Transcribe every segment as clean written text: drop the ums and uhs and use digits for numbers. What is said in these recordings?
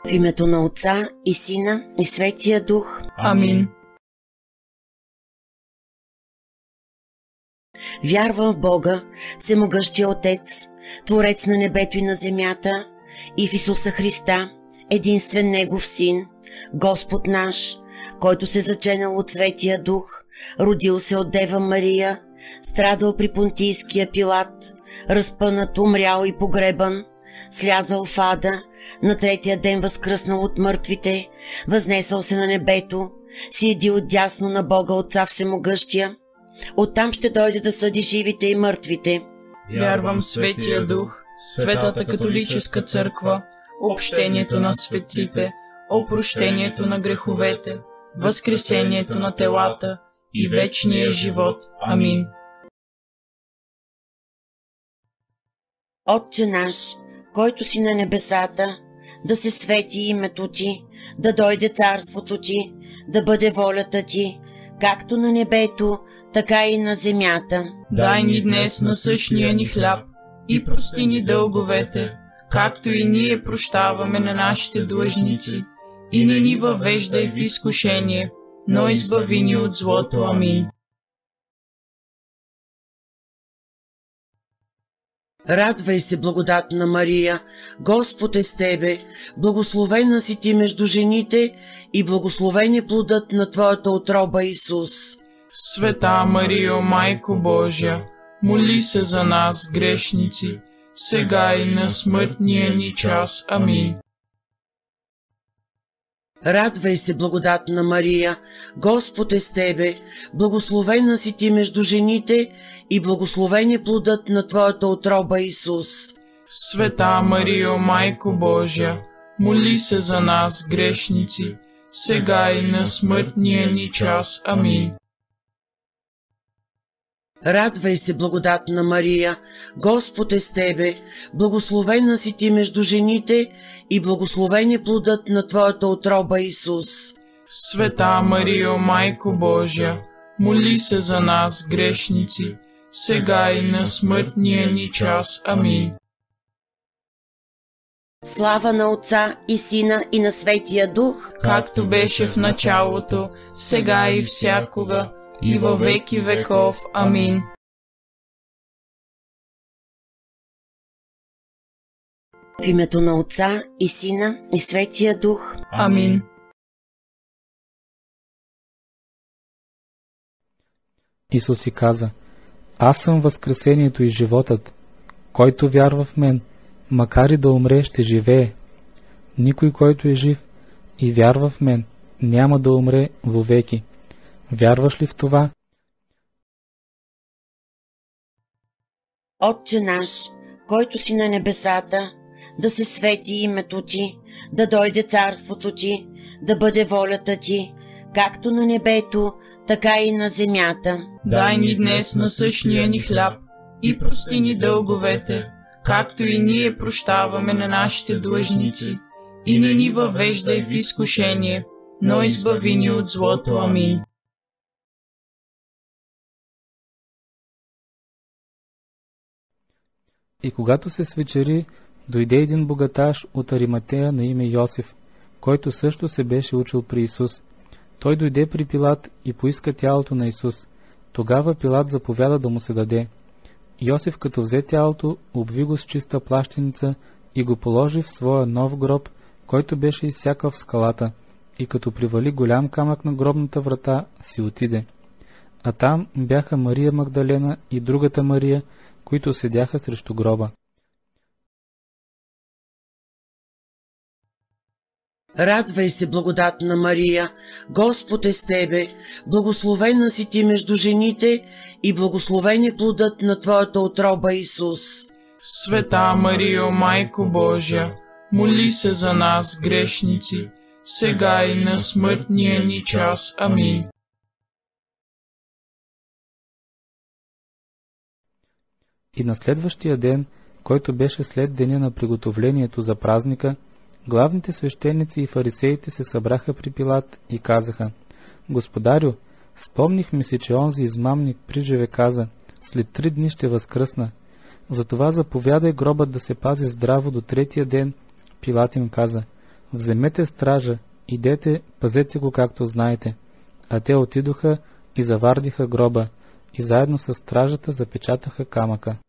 В името на Отца и Сина и Светия Дух. Амин. Вярвам в Бога, Всемогъщия Отец, Творец на небето и на земята, и в Исуса Христа, единствен Негов Син, Господ наш, който се заченал от Светия Дух, родил се от Дева Мария, страдал при Понтийския Пилат, разпънат, умрял и погребан, слязал в ада, на третия ден възкръснал от мъртвите, възнесъл се на небето, седи отдясно на Бога Отца Всемогъщия, оттам ще дойде да съди живите и мъртвите. Вярвам в Светия Дух, Светата католическа църква, общението на светците, опрощението на греховете, възкресението на телата и вечния живот. Амин. Отче наш, който си на небесата, да се свети името Ти, да дойде царството Ти, да бъде волята Ти, както на небето, така и на земята. Дай ни днес насъщния ни хляб и прости ни дълговете, както и ние прощаваме на нашите длъжници, и не ни въвеждай в изкушение, но избави ни от злото. Амин. Радвай се, благодатна Мария, Господ е с тебе, благословена си ти между жените и благословен е плодът на твоята утроба Исус. Света Марио, Майко Божия, моли се за нас, грешници, сега и на смъртния ни час. Амин. Радвай се, благодатна Мария, Господ е с тебе, благословена си ти между жените и благословен е плодът на твоята утроба Исус. Света Марио, Майко Божия, моли се за нас, грешници, сега и на смъртния ни час. Амин. Радвай се, благодатна Мария, Господ е с тебе, благословена си ти между жените и благословен е плодът на твоята утроба Исус. Света Марио, Майко Божия, моли се за нас, грешници, сега и на смъртния ни час. Амин. Слава на Отца и Сина и на Светия Дух, както беше в началото, сега и всякога, и във веки веков. Амин. В името на Отца и Сина и Светия Дух. Амин. Исус си каза: Аз съм възкресението и животът. Който вярва в мен, макар и да умре, ще живее. Никой, който е жив и вярва в мен, няма да умре вовеки. Вярваш ли в това? Отче наш, който си на небесата, да се свети името Ти, да дойде царството Ти, да бъде волята Ти, както на небето, така и на земята. Дай ни днес насъщния ни хляб и прости ни дълговете, както и ние прощаваме на нашите длъжници, и не ни въвеждай в изкушение, но избави ни от злото. Амин. И когато се свечери, дойде един богаташ от Ариматея на име Йосиф, който също се беше учил при Исус. Той дойде при Пилат и поиска тялото на Исус. Тогава Пилат заповяда да му се даде. Йосиф, като взе тялото, обви го с чиста плащеница и го положи в своя нов гроб, който беше изсякал в скалата, и като привали голям камък на гробната врата, си отиде. А там бяха Мария Магдалена и другата Мария, които седяха срещу гроба. Радвай се, благодатна Мария, Господ е с тебе, благословена си ти между жените и благословен е плодът на твоята утроба Исус. Света Марио, Майко Божия, моли се за нас, грешници, сега и на смъртния ни час. Амин. И на следващия ден, който беше след деня на приготовлението за празника, главните свещеници и фарисеите се събраха при Пилат и казаха: Господарю, спомнихме си, че онзи измамник приживе каза: след 3 дни ще възкръсна. Затова заповядай гробът да се пази здраво до 3-тия ден. Пилат им каза: вземете стража, идете, пазете го както знаете. А те отидоха и завардиха гроба, и заедно с стражата запечатаха камъка.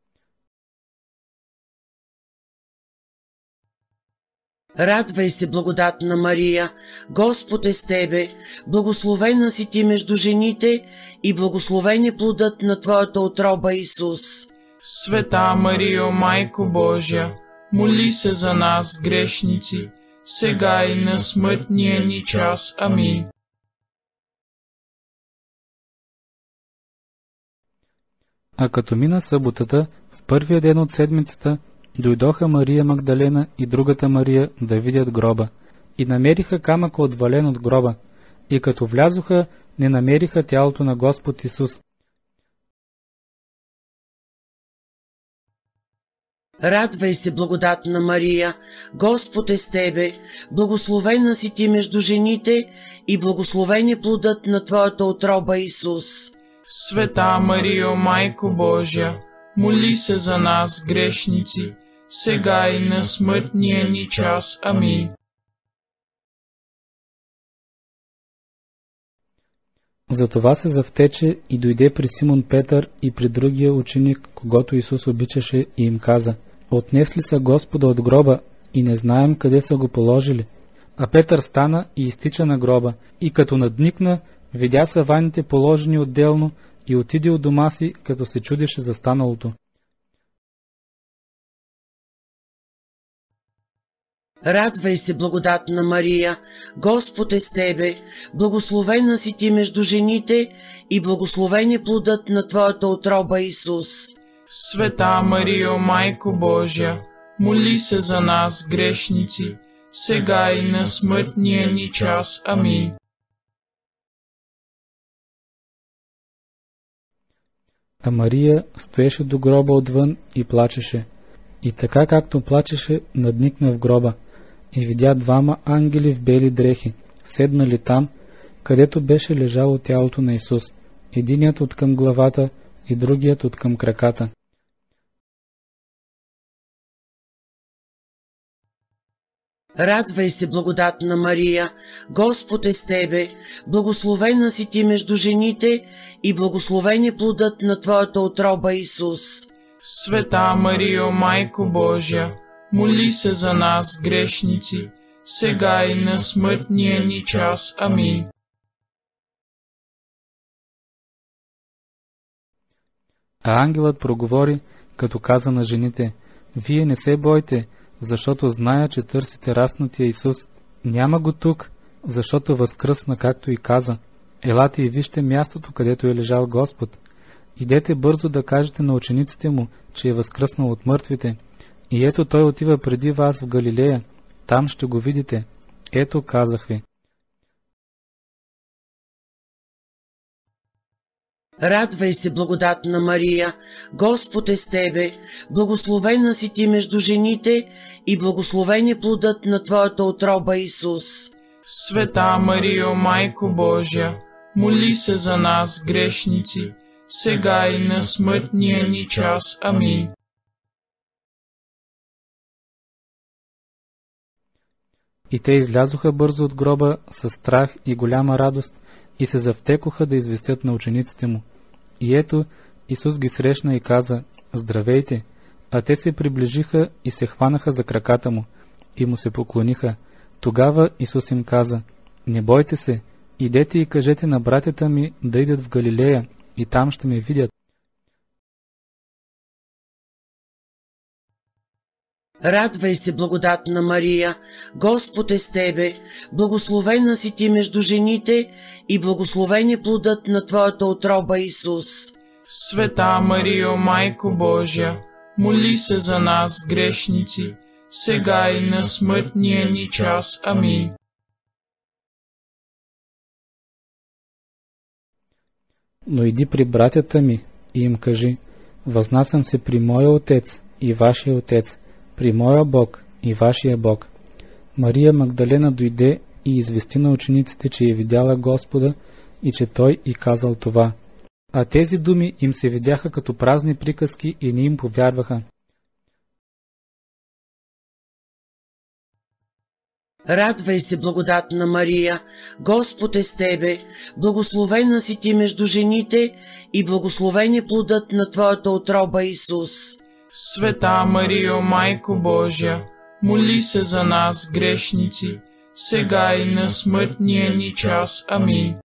Радвай се, благодатна Мария, Господ е с тебе, благословена си ти между жените и благословен е плодът на твоята утроба, Исус. Света Марио, Майко Божия, моли се за нас, грешници, сега и на смъртния ни час. Амин. А като мина съботата, в първия ден от седмицата, дойдоха Мария Магдалена и другата Мария да видят гроба, и намериха камъка отвален от гроба, и като влязоха, не намериха тялото на Господ Исус. Радвай се, благодатна Мария, Господ е с тебе, благословена си ти между жените и благословен е плодът на твоята утроба, Исус. Света Марио, Майко Божия, моли се за нас, грешници, сега и на смъртния ни час. Амин. Затова се завтече и дойде при Симон Петър и при другия ученик, когото Исус обичаше, и им каза: отнесли са Господа от гроба и не знаем къде са го положили. А Петър стана и изтича на гроба, и като надникна, видя саваните положени отделно и отиде от дома си, като се чудеше за станалото. Радвай се, благодатна Мария, Господ е с тебе, благословена си ти между жените и благословен е плодът на твоята утроба, Исус. Света Марио, Майко Божия, моли се за нас, грешници, сега и на смъртния ни час. Амин. А Мария стоеше до гроба отвън и плачеше. И така както плачеше, надникна в гроба и видя двама ангели в бели дрехи, седнали там, където беше лежало тялото на Исус, единият от към главата и другият от към краката. Радвай се, благодатна Мария, Господ е с тебе, благословена си ти между жените и благословен е плодът на твоята утроба, Исус. Света Марио, Майко Божия, моли се за нас, грешници, сега и на смъртния ни час. Амин. А ангелът проговори, като каза на жените: вие не се бойте, защото зная, че търсите раснатия Исус. Няма го тук, защото възкръсна, както и каза. Елате и вижте мястото, където е лежал Господ. Идете бързо да кажете на учениците му, че е възкръснал от мъртвите. И ето той отива преди вас в Галилея, там ще го видите. Ето, казах ви. Радвай се, благодатна Мария, Господ е с тебе, благословена си ти между жените и благословен е плодът на твоята утроба, Исус. Света Марио, Майко Божия, моли се за нас, грешници, сега и на смъртния ни час. Амин. И те излязоха бързо от гроба със страх и голяма радост и се завтекоха да известят на учениците му. И ето, Исус ги срещна и каза: здравейте! А те се приближиха и се хванаха за краката му и му се поклониха. Тогава Исус им каза: не бойте се, идете и кажете на братята ми да идат в Галилея и там ще ме видят. Радвай се, благодатна Мария, Господ е с тебе, благословена си ти между жените и благословен е плодът на твоята утроба, Исус. Света Марио, Майко Божия, моли се за нас, грешници, сега и на смъртния ни час. Амин. Но иди при братята ми и им кажи: възнасям се при моя Отец и вашия Отец, при моя Бог и вашия Бог. Мария Магдалена дойде и извести на учениците, че е видяла Господа и че Той и казал това. А тези думи им се видяха като празни приказки и не им повярваха. Радвай се, благодатна Мария, Господ е с тебе, благословена си ти между жените и благословен е плодът на твоята утроба, Исус. Света Марио, Майко Божия, моли се за нас, грешници, сега и на смъртния ни час. Амин.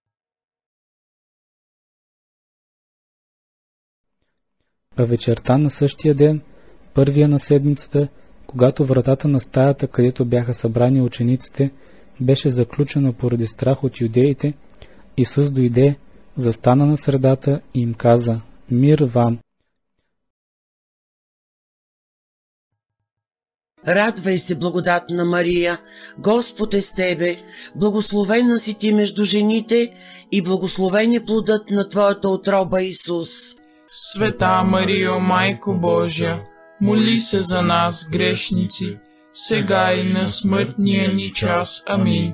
А вечерта на същия ден, първия на седмицата, когато вратата на стаята, където бяха събрани учениците, беше заключена поради страх от юдеите, Исус дойде, застана на средата и им каза: „Мир вам!“ Радвай се, благодатна Мария, Господ е с тебе, благословена си ти между жените и благословен е плодът на твоята утроба, Исус. Света Марио, Майко Божия, моли се за нас, грешници, сега и на смъртния ни час. Амин.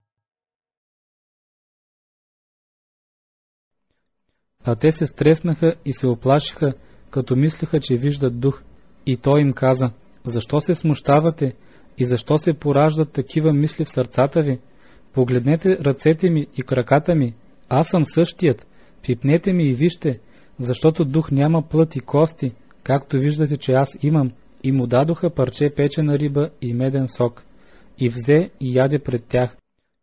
А те се стреснаха и се оплашиха, като мислеха, че виждат дух. И той им каза: „Защо се смущавате и защо се пораждат такива мисли в сърцата ви? Погледнете ръцете ми и краката ми, аз съм същият, пипнете ми и вижте, защото дух няма плът и кости, както виждате, че аз имам.“ И му дадоха парче печена риба и меден сок. И взе и яде пред тях.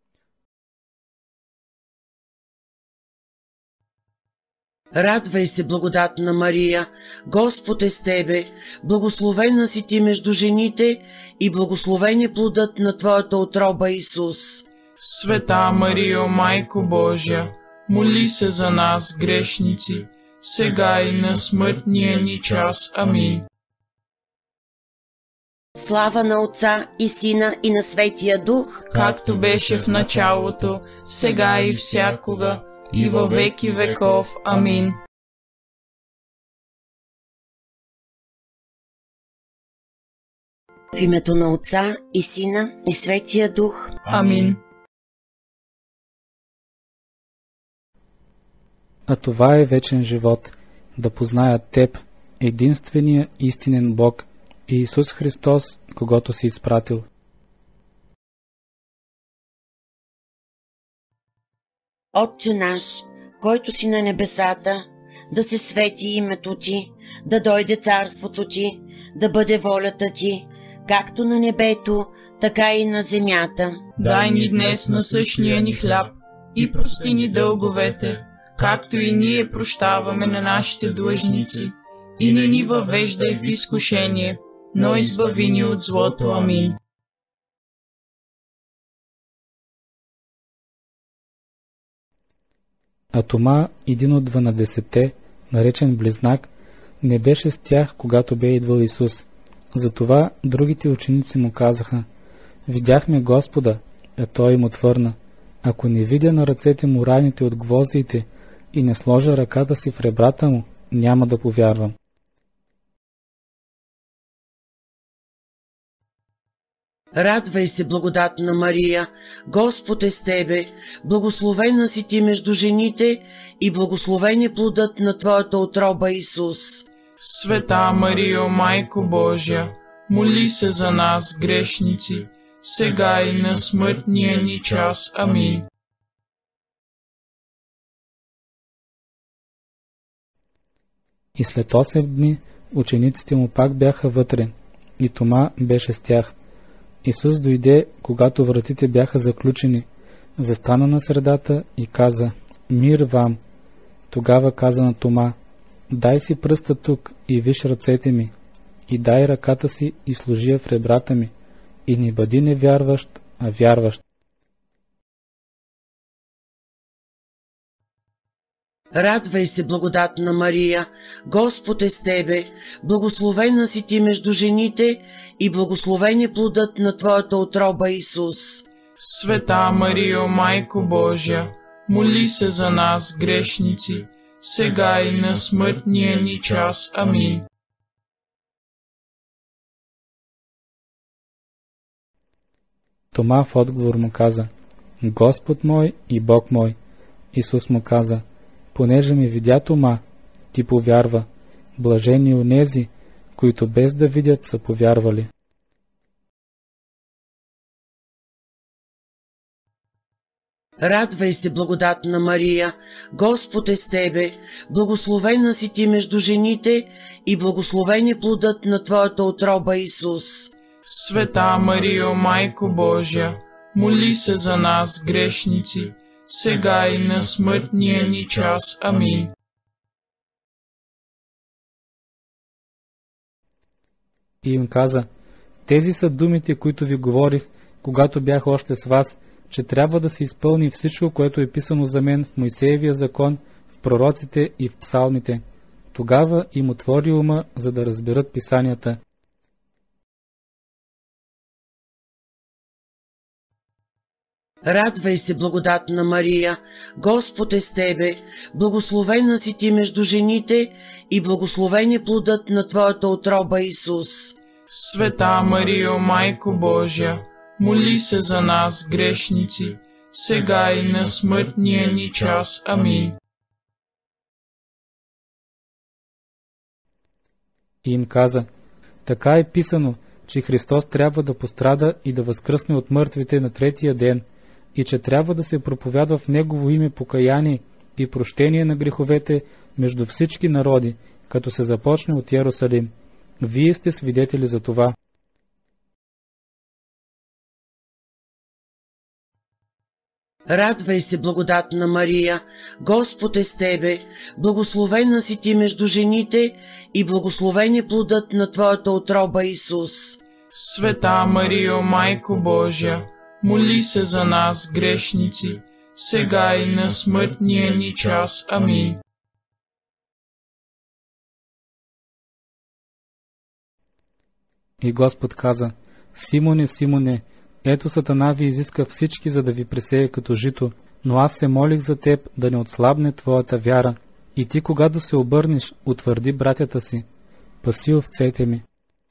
Радвай се, благодатна Мария, Господ е с тебе, благословена си ти между жените и благословен е плодът на твоята утроба, Исус. Света Марио, Майко Божия, моли се за нас, грешници, сега и на смъртния ни час. Амин. Слава на Отца и Сина и на Светия Дух, както беше в началото, сега и всякога, и във веки веков. Амин. В името на Отца и Сина и Светия Дух. Амин. А това е вечен живот, да познаят Теб, единствения истинен Бог, и Исус Христос, когото си изпратил. Отче наш, който си на небесата, да се свети името Ти, да дойде царството Ти, да бъде волята Ти, както на небето, така и на земята. Дай ни днес насъщния ни хляб и прости ни дълговете, както и ние прощаваме на нашите длъжници, и не ни въвеждай в изкушение, но избави ни от злото. Амин. А Тома, един от 12, наречен Близнак, не беше с тях, когато бе идвал Исус. Затова другите ученици му казаха: „Видяхме Господа“, а той им отвърна: „Ако не видя на ръцете му раните от гвоздиите и не сложа ръката си в ребрата му, няма да повярвам.“ Радвай се, благодатна Мария, Господ е с тебе, благословена си ти между жените и благословен е плодът на твоята утроба, Исус. Света Марио, Майко Божия, моли се за нас, грешници, сега и на смъртния ни час. Амин. И след 8 дни учениците му пак бяха вътре, и Тома беше с тях. Исус дойде, когато вратите бяха заключени, застана на средата и каза: „Мир вам!“ Тогава каза на Тома: „Дай си пръста тук и виж ръцете ми, и дай ръката си и сложи я в ребрата ми, и не бъди невярващ, а вярващ.“ Радвай се, благодатна Мария, Господ е с тебе, благословена си ти между жените и благословен е плодът на твоята утроба, Исус. Света Марио, Майко Божия, моли се за нас, грешници, сега и на смъртния ни час. Амин. Тома в отговор му каза: „Господ мой и Бог мой.“ Исус му каза: „Понеже ме видя Тома, ти повярва. Блажени онези, които без да видят са повярвали.“ Радвай се, благодатна Мария, Господ е с тебе, благословена си ти между жените и благословен е плодът на твоята утроба, Исус. Света Марио, Майко Божия, моли се за нас, грешници, сега и на смъртния ни час. Амин. И им каза: тези са думите, които ви говорих, когато бях още с вас, че трябва да се изпълни всичко, което е писано за мен в Мойсеевия закон, в пророците и в псалмите. Тогава им отвори ума, за да разберат писанията. Радвай се, благодатна Мария, Господ е с тебе, благословена си ти между жените и благословен е плодът на твоята утроба, Исус. Света Марио, Майко Божия, моли се за нас, грешници, сега и на смъртния ни час. Амин. И им каза: така е писано, че Христос трябва да пострада и да възкръсне от мъртвите на третия ден, и че трябва да се проповядва в Негово име покаяние и прощение на греховете между всички народи, като се започне от Йерусалим. Вие сте свидетели за това. Радвай се, благодатна Мария, Господ е с тебе, благословена си ти между жените и благословен е плодът на твоята утроба, Исус. Света Марио, Майко Божия, моли се за нас, грешници, сега и на смъртния ни час. Амин. И Господ каза: Симоне, Симоне, ето Сатана ви изиска всички, за да ви пресее като жито, но аз се молих за теб да не отслабне твоята вяра. И ти, когато се обърнеш, утвърди братята си. Паси овцете ми.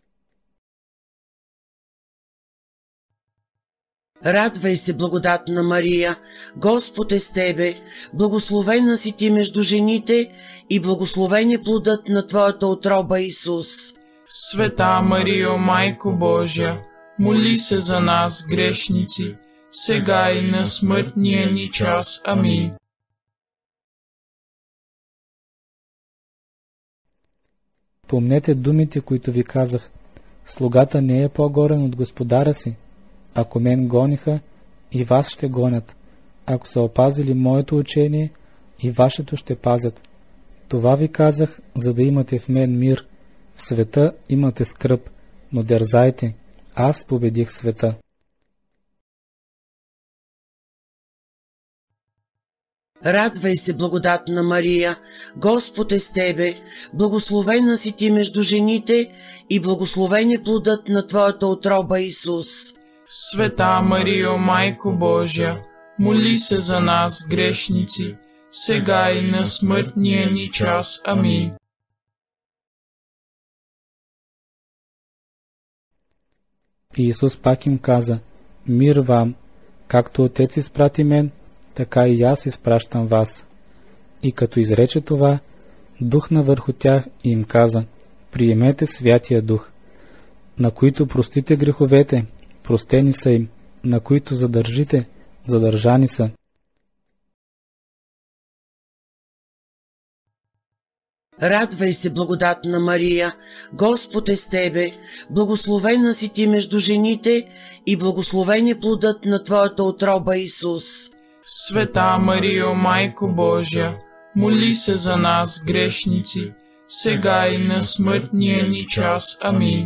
Радвай се, благодатна Мария, Господ е с тебе, благословена си ти между жените и благословен е плодът на твоята утроба, Исус. Света Марио, Майко Божия, моли се за нас, грешници, сега и на смъртния ни час. Амин. Помнете думите, които ви казах. Слугата не е по-горен от господаря си. Ако мен гониха, и вас ще гонят. Ако са опазили моето учение, и вашето ще пазят. Това ви казах, за да имате в мен мир. В света имате скръб, но дързайте, аз победих света. Радвай се, благодатна Мария, Господ е с тебе, благословена си ти между жените и благословен е плодът на твоята утроба, Исус. Света Марио, Майко Божия, моли се за нас, грешници, сега и на смъртния ни час. Амин. И Исус пак им каза: мир вам, както Отец изпрати мен, така и аз изпращам вас. И като изрече това, духна върху тях и им каза: приемете Святия Дух. На които простите греховете, простени са им, на които задържите, задържани са. Радвай се, благодатна Мария, Господ е с тебе, благословена си ти между жените и благословен е плодът на твоята утроба, Исус. Света Марио, Майко Божия, моли се за нас, грешници, сега и на смъртния ни час. Амин.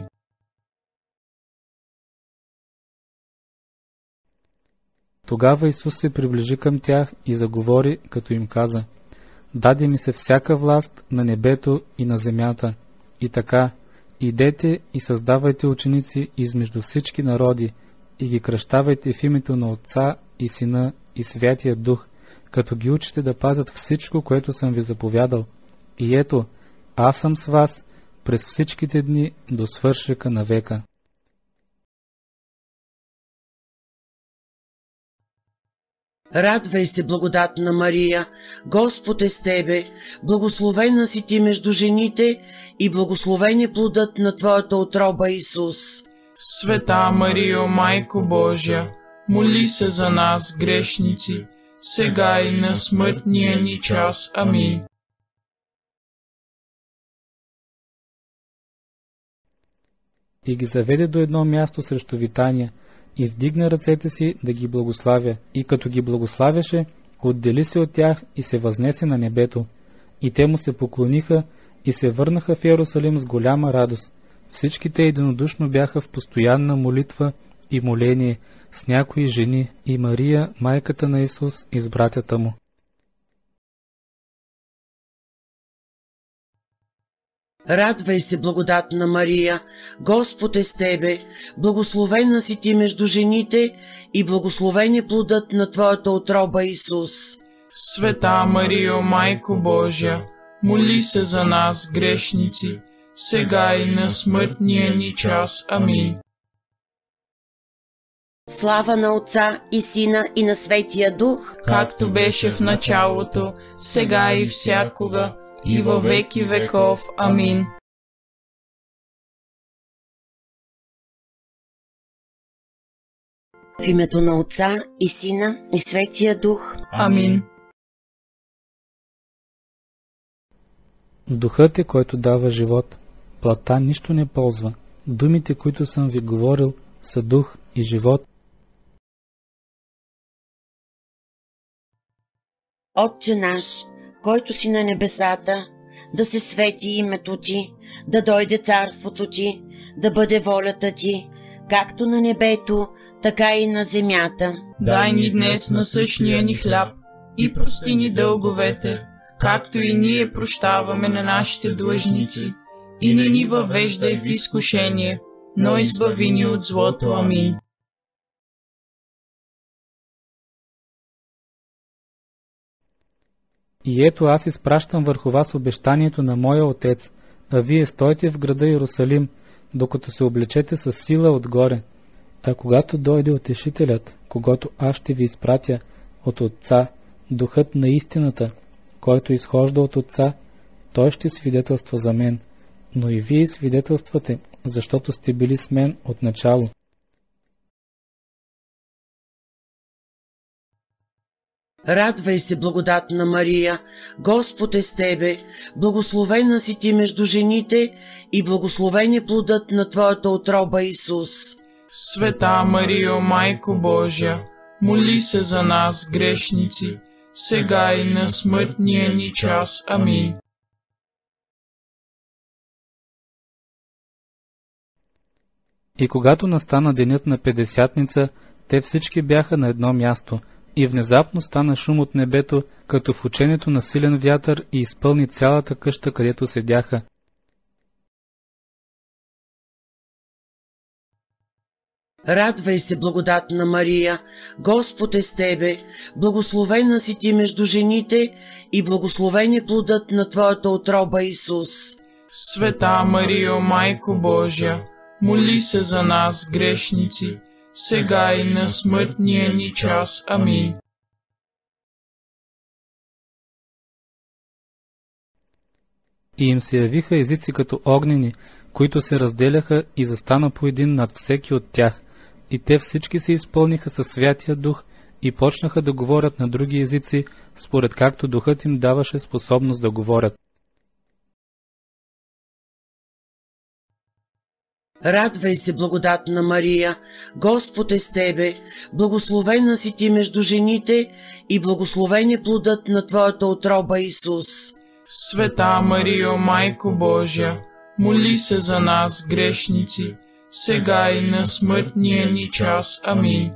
Тогава Исус се приближи към тях и заговори, като им каза: даде ми се всяка власт на небето и на земята. И така, идете и създавайте ученици измежду всички народи и ги кръщавайте в името на Отца и Сина и Святия Дух, като ги учите да пазят всичко, което съм ви заповядал. И ето, аз съм с вас през всичките дни до свършека на века. Радвай се, благодатна Мария, Господ е с тебе, благословена си ти между жените и благословен е плодът на твоята утроба, Исус. Света Марио, Майко Божия, моли се за нас, грешници, сега и на смъртния ни час. Амин. И ги заведе до едно място срещу Витания, и вдигна ръцете си да ги благославя, и като ги благославяше, отдели се от тях и се възнесе на небето. И те му се поклониха и се върнаха в Йерусалим с голяма радост. Всички те единодушно бяха в постоянна молитва и моление с някои жени и Мария, майката на Исус, и с братята му. Радвай се, благодатна Мария, Господ е с тебе, благословена си ти между жените и благословен е плодът на твоята утроба, Исус. Света Марио, Майко Божия, моли се за нас, грешници, сега и на смъртния ни час. Амин. Слава на Отца и Сина и на Светия Дух, както беше в началото, сега и всякога, и във веки веков. Амин. В името на Отца и Сина и Светия Дух. Амин. Духът е, който дава живот. Плътта нищо не ползва. Думите, които съм ви говорил, са дух и живот. Отче наш, който си на небесата, да се свети името ти, да дойде царството ти, да бъде волята ти, както на небето, така и на земята. Дай ни днес насъщния ни хляб и прости ни дълговете, както и ние прощаваме на нашите длъжници, и не ни въвеждай в изкушение, но избави ни от злото. Амин. И ето аз изпращам върху вас обещанието на моя Отец, а вие стойте в града Йерусалим, докато се облечете с сила отгоре. А когато дойде Утешителят, когото аз ще ви изпратя от Отца, Духът на истината, който изхожда от Отца, той ще свидетелства за мен, но и вие свидетелствате, защото сте били с мен от начало. Радвай се, благодатна Мария, Господ е с тебе, благословена си ти между жените и благословен е плодът на твоята утроба, Исус. Света Марио, Майко Божия, моли се за нас, грешници, сега и на смъртния ни час. Амин. И когато настана денят на Петдесятница, те всички бяха на едно място, и внезапно стана шум от небето, като в учението на силен вятър, и изпълни цялата къща, където седяха. Радвай се, благодатна Мария, Господ е с тебе, благословена си ти между жените и благословен е плодът на твоята утроба, Исус. Света Марио, Майко Божия, моли се за нас, грешници, сега и на смъртния ни час. Амин. И им се явиха езици като огнени, които се разделяха и застана по един над всеки от тях. И те всички се изпълниха със Святия Дух и почнаха да говорят на други езици, според както Духът им даваше способност да говорят. Радвай се, благодатна Мария, Господ е с тебе, благословена си ти между жените и благословен е плодът на твоята утроба, Исус. Света Марио, Майко Божия, моли се за нас, грешници, сега и на смъртния ни час. Амин.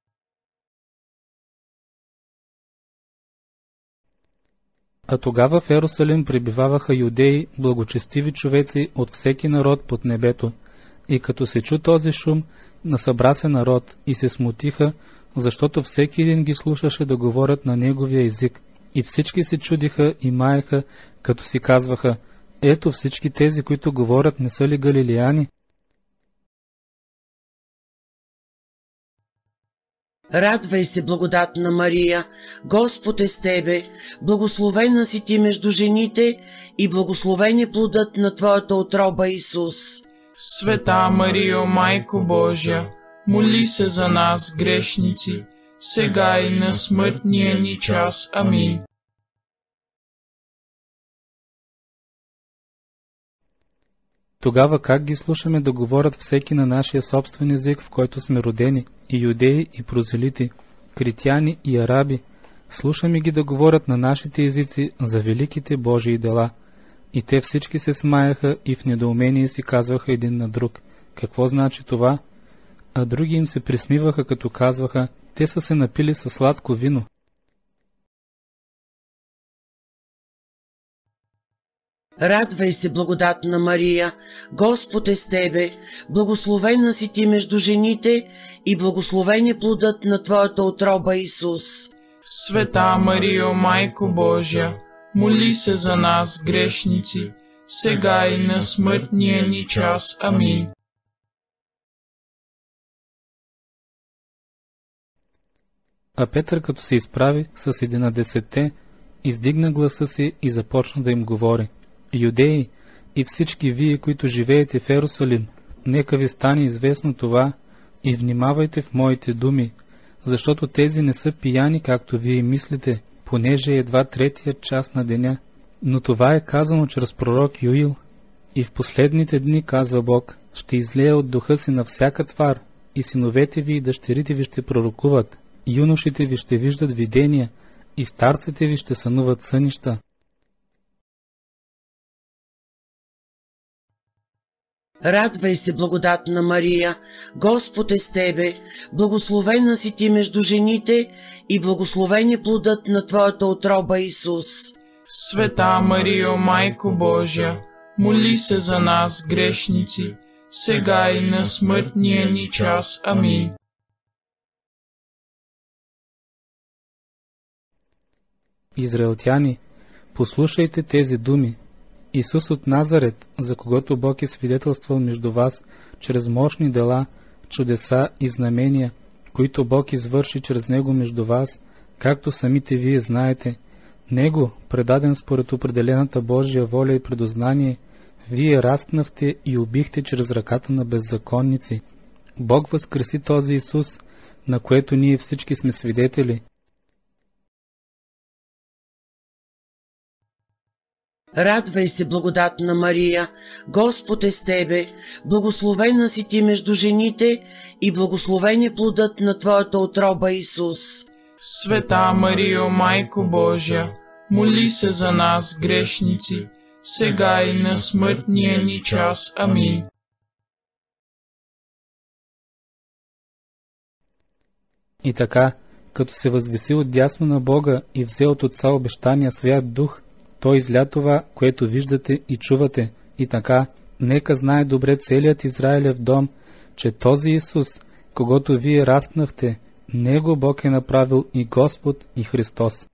А тогава в Йерусалим пребиваваха юдеи, благочестиви човеци от всеки народ под небето. И като се чу този шум, насъбра се народ и се смутиха, защото всеки един ги слушаше да говорят на неговия език. И всички се чудиха и маеха, като си казваха: ето всички тези, които говорят, не са ли галилеяни? Радвай се, благодатна Мария, Господ е с тебе, благословена си ти между жените и благословен е плодът на твоята утроба, Исус. Света Марио, Майко Божия, моли се за нас, грешници, сега и на смъртния ни час. Амин. Тогава как ги слушаме да говорят всеки на нашия собствен език, в който сме родени, и юдеи, и прозелити, критяни и араби? Слушаме ги да говорят на нашите езици за великите Божии дела. И те всички се смаяха и в недоумение си казваха един на друг: какво значи това? А други им се присмиваха, като казваха: те са се напили със сладко вино. Радвай се, благодатна Мария, Господ е с тебе, благословена си ти между жените и благословен е плодът на твоята утроба, Исус. Света Марио, Майко Божия, моли се за нас, грешници, сега и на смъртния ни час. Амин. А Петър, като се изправи с 11-те, издигна гласа си и започна да им говори: юдеи и всички вие, които живеете в Ерусалим, нека ви стане известно това и внимавайте в моите думи, защото тези не са пияни, както вие мислите, понеже едва третият час на деня. Но това е казано чрез пророк Йоил. И в последните дни, казва Бог, ще излея от духа си на всяка твар, и синовете ви и дъщерите ви ще пророкуват, юношите ви ще виждат видения, и старците ви ще сънуват сънища. Радвай се, благодатна Мария, Господ е с тебе, благословена си ти между жените и благословен е плодът на твоята утроба, Исус. Света Марио, Майко Божия, моли се за нас, грешници, сега и на смъртния ни час. Амин. Израелтяни, послушайте тези думи. Исус от Назарет, за когото Бог е свидетелствал между вас чрез мощни дела, чудеса и знамения, които Бог извърши чрез Него между вас, както самите вие знаете, Него, предаден според определената Божия воля и предознание, вие разпнахте и убихте чрез ръката на беззаконници. Бог възкреси този Исус, на което ние всички сме свидетели. Радвай се, благодатна Мария, Господ е с тебе, благословена си ти между жените и благословен е плодът на твоята утроба, Исус. Света Марио, Майко Божия, моли се за нас, грешници, сега и на смъртния ни час. Амин. И така, като се възвиси отдясно на Бога и взе от Отца обещания свят дух, Той изля това, което виждате и чувате. И така, нека знае добре целият Израилев дом, че този Исус, когото вие разпнахте, Него Бог е направил и Господ, и Христос.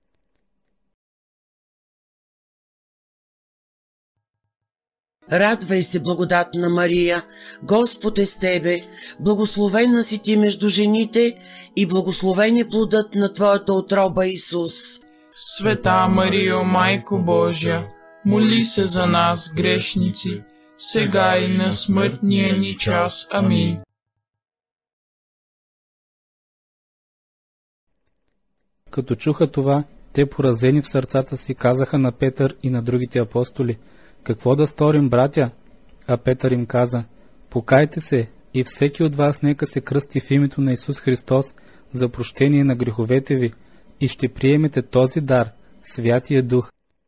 Радвай се, благодатна Мария, Господ е с тебе, благословена си ти между жените и благословен е плодът на твоята утроба, Исус. Света Марио, Майко Божия, моли се за нас, грешници, сега и на смъртния ни час. Амин. Като чуха това, те поразени в сърцата си казаха на Петър и на другите апостоли: какво да сторим, братя? А Петър им каза: покайте се и всеки от вас нека се кръсти в името на Исус Христос за прощение на греховете ви и ще приемете този дар, Святия Дух.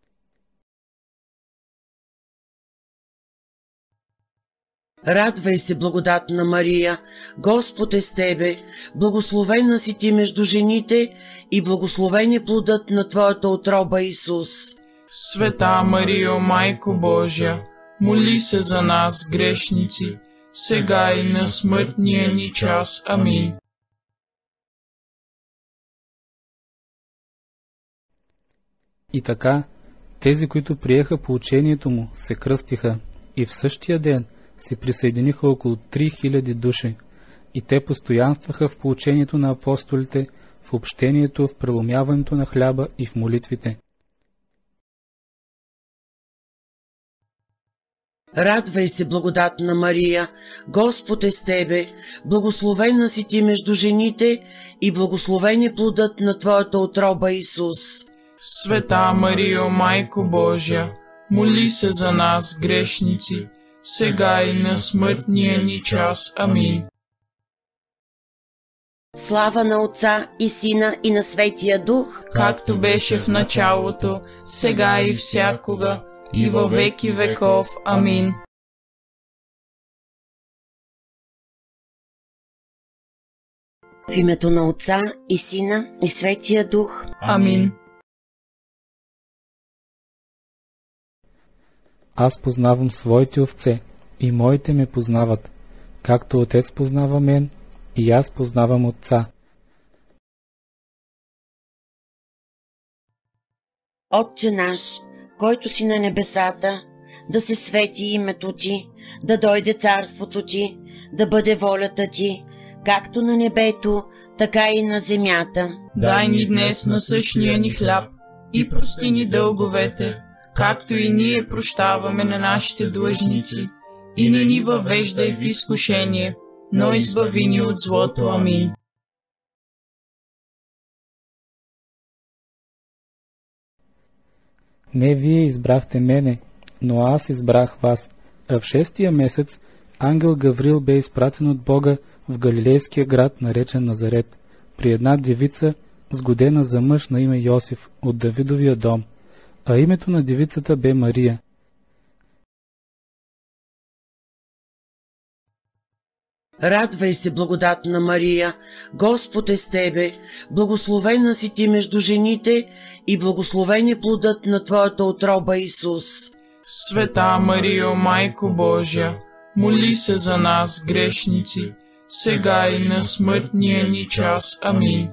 Радвай се, благодатна Мария, Господ е с тебе, благословена си ти между жените и благословен е плодът на твоята утроба, Исус. Света Марио, Майко Божия, моли се за нас, грешници, сега и на смъртния ни час. Амин. И така, тези, които приеха поучението му, се кръстиха, и в същия ден се присъединиха около 3000 души, и те постоянстваха в поучението на апостолите, в общението, в преломяването на хляба и в молитвите. Радвай се, благодатна Мария, Господ е с тебе, благословена си ти между жените и благословен е плодът на твоята утроба, Исус. Света Марио, Майко Божия, моли се за нас, грешници, сега и на смъртния ни час. Амин. Слава на Отца и Сина и на Светия Дух, както беше в началото, сега и всякога, и във веки веков. Амин. В името на Отца и Сина и Светия Дух. Амин. Аз познавам своите овце, и моите ме познават, както Отец познава мен, и аз познавам Отца. Отче наш, който си на небесата, да се свети името ти, да дойде царството ти, да бъде волята ти, както на небето, така и на земята. Дай ни днес насъщния ни хляб и прости ни дълговете, както и ние прощаваме на нашите длъжници, и не ни въвеждай в изкушение, но избави ни от злото. Амин. Не вие избрахте мене, но аз избрах вас. А в 6-тия месец ангел Гаврил бе изпратен от Бога в галилейския град, наречен Назарет, при една девица, сгодена за мъж на име Йосиф от Давидовия дом, а името на девицата бе Мария. Радвай се, благодатна Мария, Господ е с тебе, благословена си ти между жените и благословен е плодът на твоята утроба, Исус. Света Марио, Майко Божия, моли се за нас, грешници, сега и на смъртния ни час. Амин.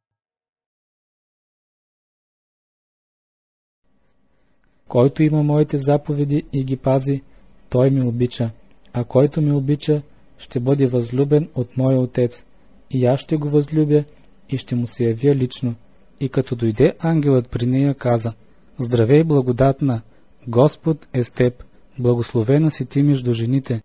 Който има моите заповеди и ги пази, той ме обича, а който ме обича, ще бъде възлюбен от моя Отец, и аз ще го възлюбя и ще му се явя лично. И като дойде ангелът при нея, каза: Здравей, благодатна, Господ е с теб, благословена си ти между жените.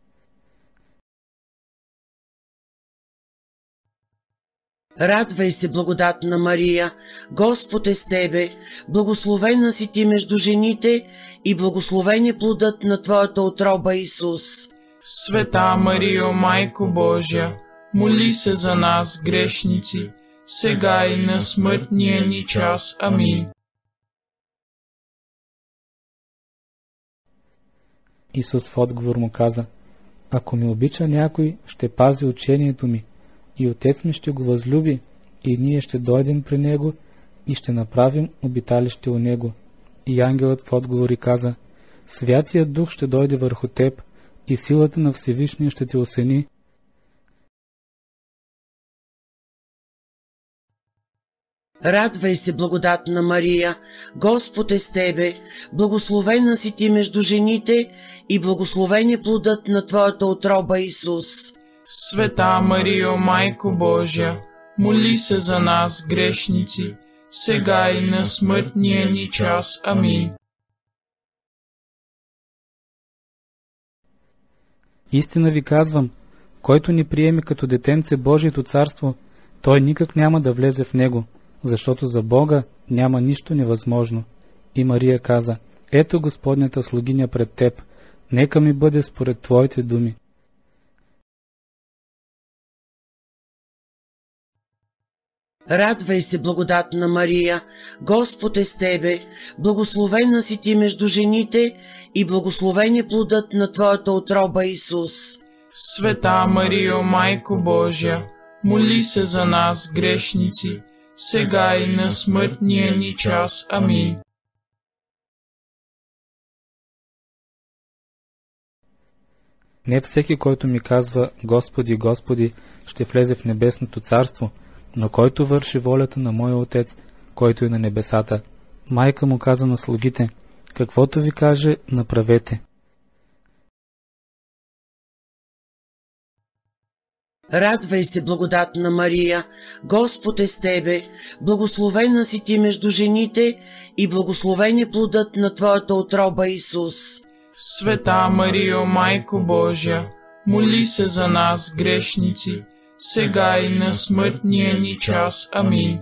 Радвай се, благодатна Мария, Господ е с тебе, благословена си ти между жените и благословен е плодът на твоята утроба, Исус. Света Марио, Майко Божия, моли се за нас, грешници, сега и на смъртния ни час. Амин. Исус в отговор му каза: Ако ме обича някой, ще пази учението ми, и Отец ми ще го възлюби, и ние ще дойдем при него и ще направим обиталище у него. И ангелът в отговор и каза: Святият Дух ще дойде върху теб, и силата на Всевишния ще те осени. Радвай се, благодатна Мария, Господ е с тебе, благословена си ти между жените и благословен е плодът на твоята утроба, Исус. Света Марио, Майко Божия, моли се за нас, грешници, сега и на смъртния ни час. Амин. Истина ви казвам, който не приеме като детенце Божието царство, той никак няма да влезе в него, защото за Бога няма нищо невъзможно. И Мария каза: Ето Господнята слугиня пред теб, нека ми бъде според твоите думи. Радвай се, благодатна Мария, Господ е с тебе, благословена си ти между жените и благословен е плодът на твоята утроба, Исус. Света Марио, Майко Божия, моли се за нас, грешници, сега и на смъртния ни час. Амин. Не всеки, който ми казва: Господи, Господи, ще влезе в небесното царство, но който върши волята на моя Отец, който е на небесата. Майка му каза на слугите: Каквото ви каже, направете. Радвай се, благодатна Мария, Господ е с тебе, благословена си ти между жените и благословен е плодът на твоята утроба, Исус. Света Марио, Майко Божия, моли се за нас грешници, сега и на смъртния ни час. Амин.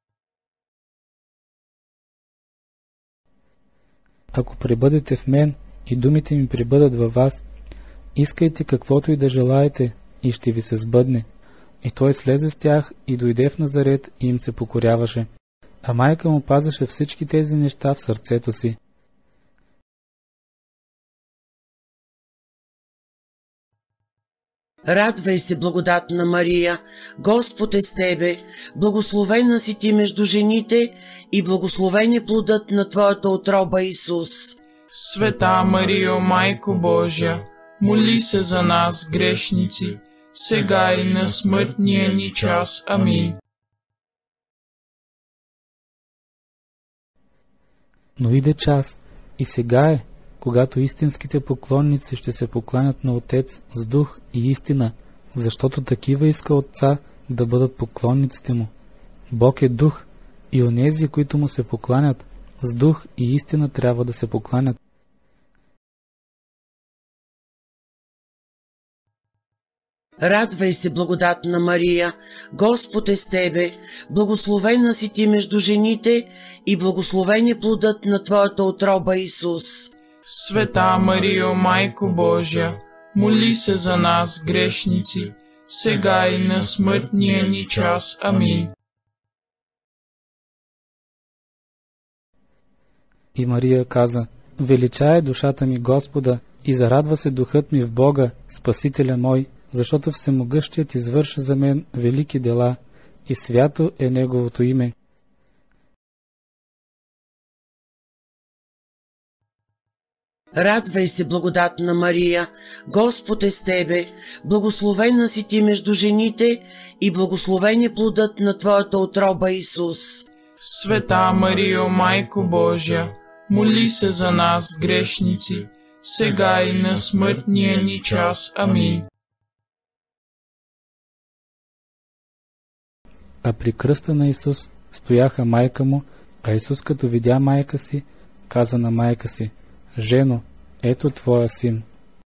Ако пребъдете в мен и думите ми пребъдат във вас, искайте каквото и да желаете, и ще ви се сбъдне. И той слезе с тях и дойде в Назарет и им се покоряваше. А майка му пазеше всички тези неща в сърцето си. Радвай се, благодатна Мария, Господ е с тебе, благословена си ти между жените и благословен е плодът на твоята утроба Исус. Света Марио, Майко Божия, моли се за нас грешници, сега и на смъртния ни час. Амин. Но иде час, и сега е, когато истинските поклонници ще се покланят на Отец с дух и истина, защото такива иска Отца да бъдат поклонниците му. Бог е дух, и онези, които му се покланят, с дух и истина трябва да се покланят. Радвай се, благодатна Мария, Господ е с тебе, благословена си ти между жените и благословен е плодът на твоята утроба Исус. Света Марио, Майко Божия, моли се за нас грешници, сега и на смъртния ни час. Амин. И Мария каза: величае душата ми Господа и зарадва се духът ми в Бога, Спасителя мой, защото Всемогъщият извърши за мен велики дела и свято е Неговото име. Радвай се, благодатна Мария, Господ е с тебе, благословена си ти между жените и благословен е плодът на твоята утроба Исус. Света Марио, Майко Божия, моли се за нас грешници, сега и на смъртния ни час. Амин. А при кръста на Исус стояха майка му, а Исус, като видя майка си, каза на майка си: жено, ето твоя син.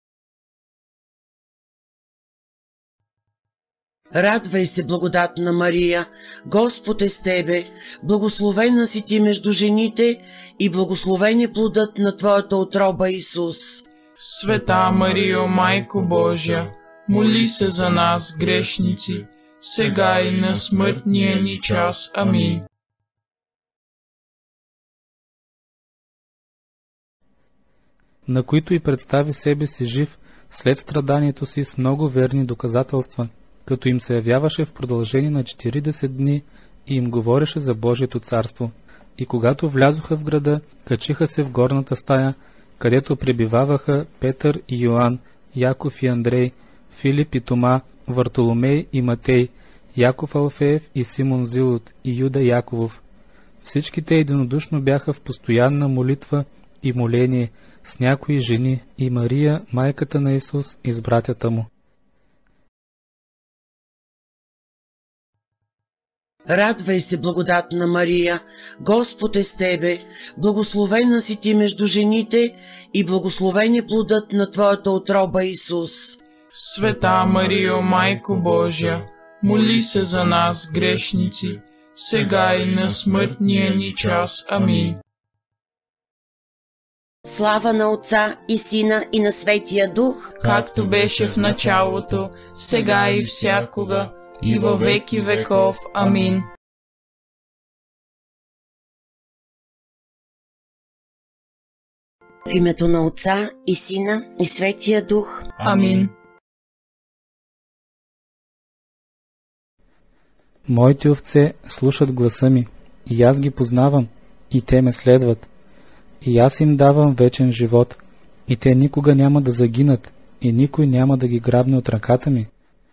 Радвай се, благодатна Мария, Господ е с тебе, благословена си ти между жените и благословен е плодът на твоята утроба Исус. Света Марио, Майко Божия, моли се за нас грешници, сега и на смъртния ни час. Амин. На които и представи себе си жив след страданието си с много верни доказателства, като им се явяваше в продължение на 40 дни и им говореше за Божието царство. И когато влязоха в града, качиха се в горната стая, където пребиваваха Петър и Йоан, Яков и Андрей, Филип и Тома, Вартоломей и Матей, Яков Алфеев и Симон Зилот и Юда Яковов. Всички те единодушно бяха в постоянна молитва и моление с някои жени и Мария, майката на Исус, и с братята му. Радвай се, благодатна Мария, Господ е с тебе, благословена си ти между жените и благословен е плодът на твоята утроба Исус. Света Марио, Майко Божия, моли се за нас грешници, сега и на смъртния ни час. Амин. Слава на Отца и Сина и на Светия Дух, както беше в началото, сега и всякога, и във веки веков. Амин. В името на Отца и Сина и Светия Дух. Амин. Моите овце слушат гласа ми, и аз ги познавам, и те ме следват. И аз им давам вечен живот, и те никога няма да загинат, и никой няма да ги грабне от ръката ми.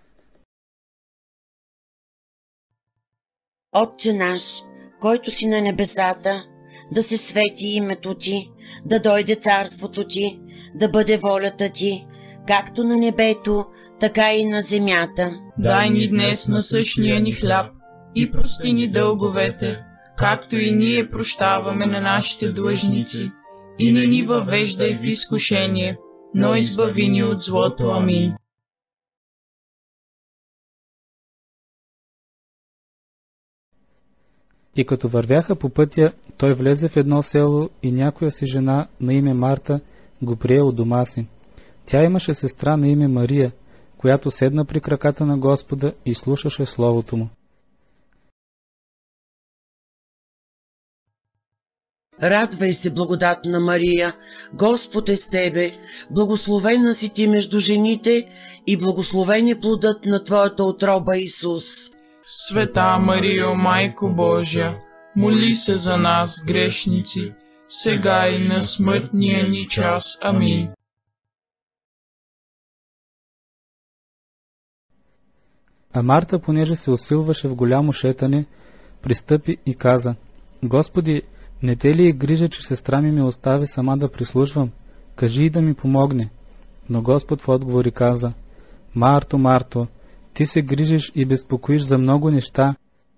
Отче наш, който си на небесата, да се свети името ти, да дойде царството ти, да бъде волята ти, както на небето, така и на земята. Дай ни днес насъщния ни хляб и прости ни дълговете, както и ние прощаваме на нашите длъжници. и не ни въвеждай в изкушение, но избави ни от злото. Амин. И като вървяха по пътя, той влезе в едно село и някоя си жена на име Марта го прие у дома си. Тя имаше сестра на име Мария, която седна при краката на Господа и слушаше словото му. Радвай се, благодатна Мария, Господ е с тебе, благословена си ти между жените и благословен е плодът на твоята утроба Исус. Света Марио, Майко Божия, моли се за нас, грешници, сега и на смъртния ни час. Амин. А Марта, понеже се усилваше в голямо шетане, пристъпи и каза: Господи, не те ли е грижа, че сестра ми ме остави сама да прислужвам? Кажи и да ми помогне. Но Господ в отговор и каза: Марто, Марто, ти се грижиш и безпокоиш за много неща.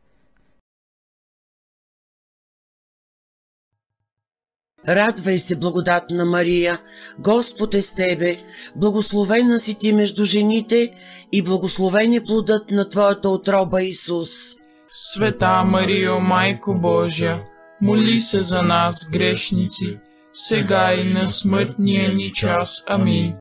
Радвай се, благодатна Мария, Господ е с тебе, благословена си ти между жените и благословен е плодът на твоята утроба Исус. Света Марио, Майко Божия, моли се за нас, грешници, сега и на смъртния ни час. Амин.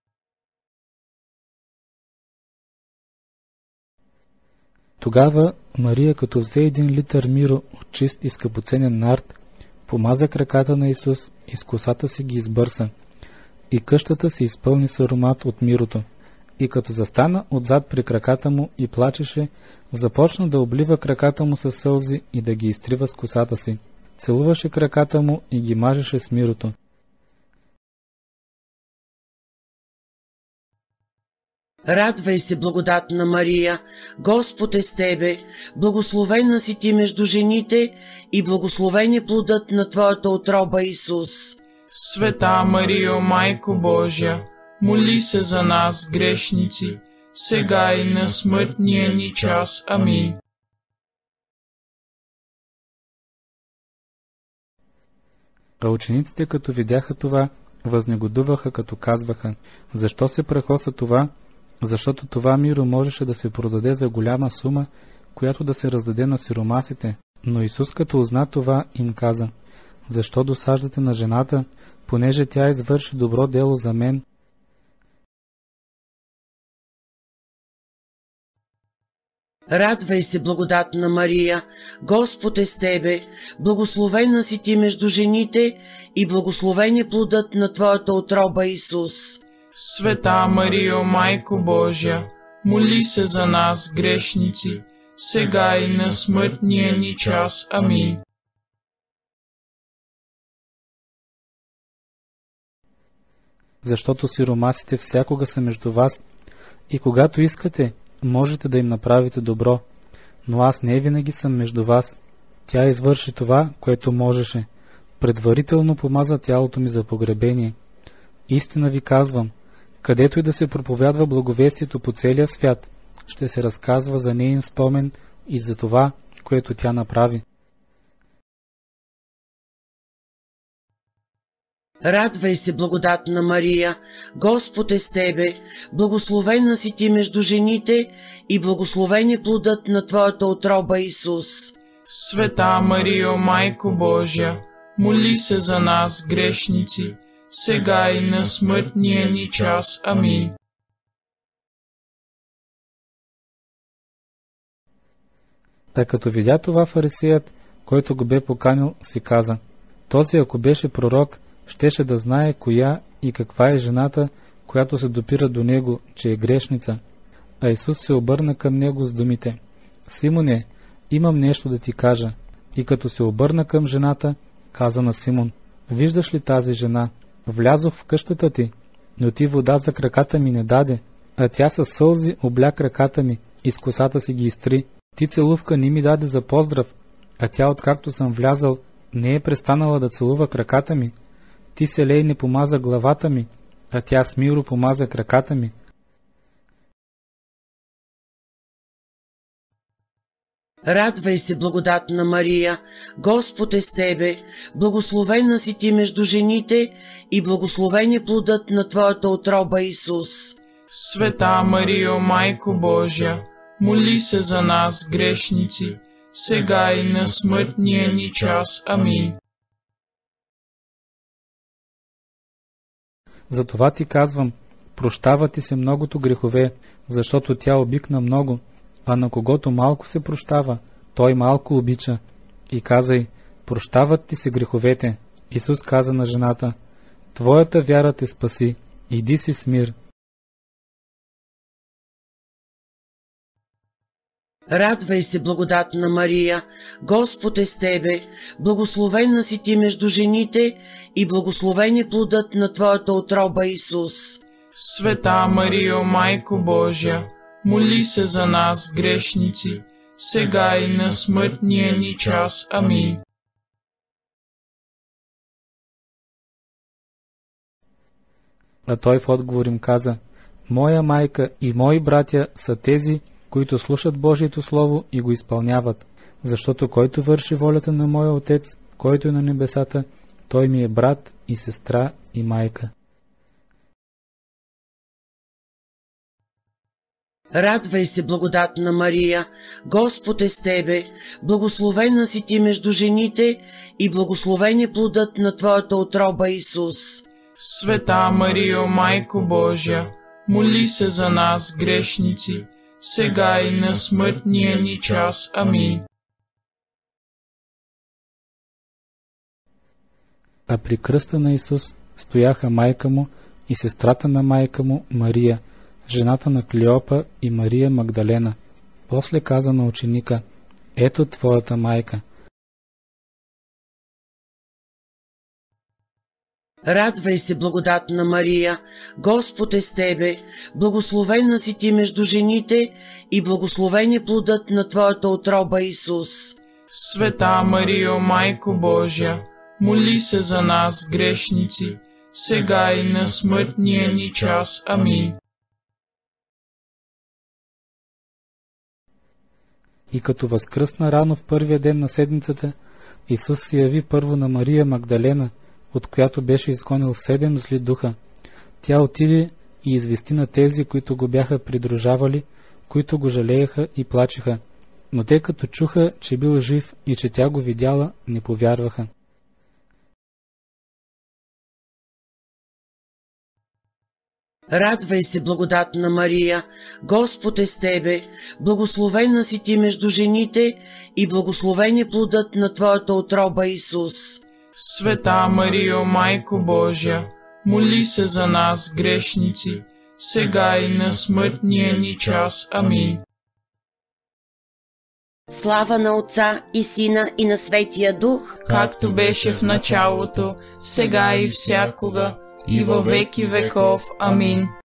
Тогава Мария, като взе 1 литър миро от чист и скъпоценен нард, помаза краката на Исус и с косата си ги избърса, и къщата се изпълни с аромат от мирото. И като застана отзад при краката му и плачеше, започна да облива краката му със сълзи и да ги изтрива с косата си. Целуваше краката му и ги мажеше с мирото. Радвай се, благодатна Мария, Господ е с тебе, благословена си ти между жените и благословен е плодът на твоята утроба Исус. Света Марио, Майко Божия, моли се за нас, грешници, сега и на смъртния ни час. Амин. А учениците, като видяха това, възнегодуваха, като казваха: защо се прахоса това? Защото това миро можеше да се продаде за голяма сума, която да се раздаде на сиромасите. Но Исус, като узна това, им каза: защо досаждате на жената, понеже тя извърши добро дело за мен? Радвай се, благодатна Мария, Господ е с тебе, благословена си ти между жените и благословен е плодът на твоята утроба Исус. Света Марио, Майко Божия, моли се за нас, грешници, сега и на смъртния ни час. Амин. Защото сиромасите всякога са между вас и когато искате, можете да им направите добро, но аз не винаги съм между вас. Тя извърши това, което можеше. Предварително помаза тялото ми за погребение. Истина ви казвам, където и да се проповядва благовестието по целия свят, ще се разказва за неин спомен и за това, което тя направи. Радвай се, благодатна Мария, Господ е с тебе, благословена си ти между жените и благословен е плодът на твоята утроба Исус. Света Марио, Майко Божия, моли се за нас, грешници, сега и на смъртния ни час. Амин. Та като видя това, фарисеят, който го бе поканил, си каза: този, ако беше пророк, щеше да знае коя и каква е жената, която се допира до него, че е грешница. А Исус се обърна към него с думите: Симоне, имам нещо да ти кажа. И като се обърна към жената, каза на Симон: виждаш ли тази жена? Влязох в къщата ти, но ти вода за краката ми не даде, а тя със сълзи обля краката ми и с косата си ги изтри. Ти целувка не ми даде за поздрав, а тя, откакто съм влязал, не е престанала да целува краката ми. Ти се лей не помаза главата ми, а тя с миро помаза краката ми. Радвай се, благодатна Мария, Господ е с тебе, благословена си ти между жените и благословен е плодът на твоята утроба, Исус. Света Марио, Майко Божия, моли се за нас, грешници, сега и на смъртния ни час. Амин. Затова ти казвам, прощава ти се многото грехове, защото тя обикна много, а на когото малко се прощава, той малко обича. И казай, прощават ти се греховете. Исус каза на жената, твоята вяра те спаси, иди си с мир. Радвай се, благодатна Мария, Господ е с тебе, благословена си ти между жените и благословен е плодът на твоята утроба, Исус. Света Марио, Майко Божия, моли се за нас, грешници, сега и на смъртния ни час. Амин. А той в отговор им каза, моя майка и мои братя са тези, които слушат Божието Слово и го изпълняват, защото който върши волята на моя Отец, който е на небесата, той ми е брат и сестра и майка. Радвай се, благодатна Мария, Господ е с тебе, благословена си ти между жените и благословен е плодът на твоята утроба, Исус. Света Марио, Майко Божия, моли се за нас, грешници, сега и на смъртния ни час. Амин. А при кръста на Исус стояха майка му и сестрата на майка му Мария, жената на Клеопа и Мария Магдалена. После каза на ученика, ето твоята майка. Радвай се, благодатна Мария, Господ е с тебе, благословена си ти между жените и благословен е плодът на твоята утроба, Исус. Света Марио, Майко Божия, моли се за нас, грешници, сега и на смъртния ни час. Амин. И като възкръсна рано в първия ден на седмицата, Исус се яви първо на Мария Магдалена, от която беше изгонил 7 зли духа. Тя отиде и извести на тези, които го бяха придружавали, които го жалееха и плачеха. Но те като чуха, че бил жив и че тя го видяла, не повярваха. Радвай се, благодатна Мария, Господ е с тебе, благословена си ти между жените и благословен е плодът на твоята утроба, Исус. Света Марио, Майко Божия, моли се за нас, грешници, сега и на смъртния ни час. Амин. Слава на Отца и Сина и на Светия Дух, както беше в началото, сега и всякога, и във веки веков. Амин.